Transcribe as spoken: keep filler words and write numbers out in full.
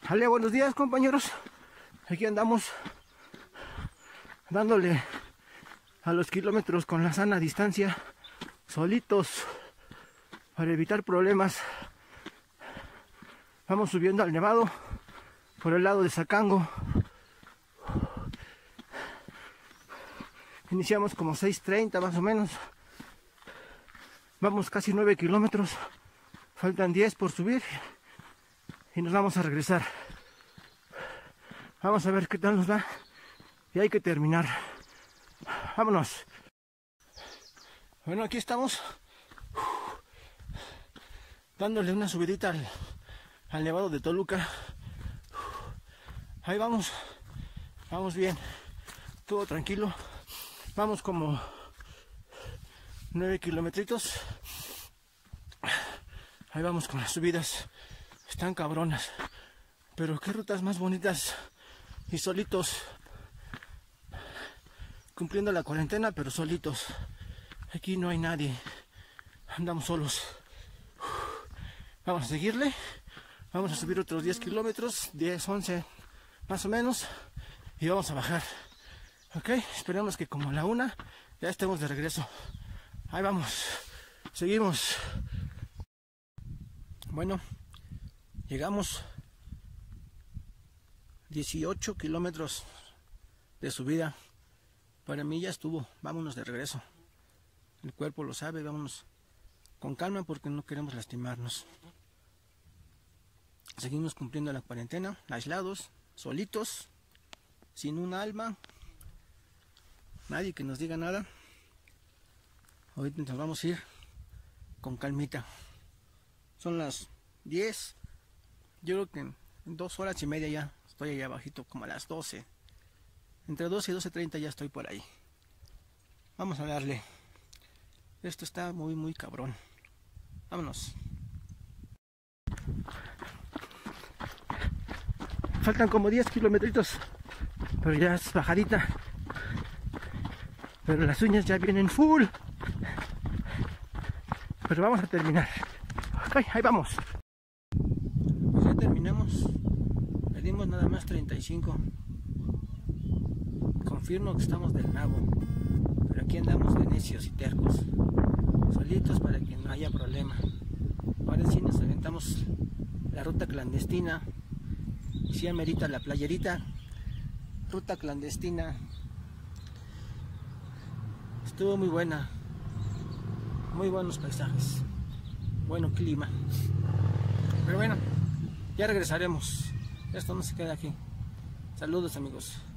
Ale, buenos días, compañeros. Aquí andamos dándole a los kilómetros con la sana distancia, solitos, para evitar problemas. Vamos subiendo al nevado por el lado de Zacango. Iniciamos como seis treinta más o menos. Vamos casi nueve kilómetros. Faltan diez por subir y nos vamos a regresar. Vamos a ver qué tal nos va y hay que terminar. Vámonos. Bueno, aquí estamos dándole una subidita al, al nevado de Toluca. Ahí vamos, vamos bien, todo tranquilo. Vamos como nueve kilometritos. Ahí vamos con las subidas. Están cabronas. Pero qué rutas más bonitas. Y solitos. Cumpliendo la cuarentena, pero solitos. Aquí no hay nadie. Andamos solos. Vamos a seguirle. Vamos a subir otros diez kilómetros. diez, once más o menos. Y vamos a bajar. Ok, esperemos que como a la una ya estemos de regreso. Ahí vamos. Seguimos. Bueno, llegamos dieciocho kilómetros de subida. Para mí ya estuvo. Vámonos de regreso. El cuerpo lo sabe. Vámonos con calma porque no queremos lastimarnos. Seguimos cumpliendo la cuarentena, aislados, solitos, sin un alma, nadie que nos diga nada. Ahorita nos vamos a ir con calmita. Son las diez. Yo creo que en dos horas y media ya estoy allá abajito, como a las doce. Entre doce y doce treinta ya estoy por ahí. Vamos a darle. Esto está muy, muy cabrón. Vámonos. Faltan como diez kilometritos, pero ya es bajadita. Pero las uñas ya vienen full. Pero vamos a terminar. Ok, ahí vamos. Pues ya terminamos. Pedimos nada más treinta y cinco. Confirmo que estamos del nabo. Pero aquí andamos de necios y tercos. Solitos para que no haya problema. Ahora sí nos aventamos la ruta clandestina. Y sí amerita la playerita. Ruta clandestina. Estuvo muy buena. Muy buenos paisajes. Bueno clima. Pero bueno, ya regresaremos. Esto no se queda aquí. Saludos, amigos.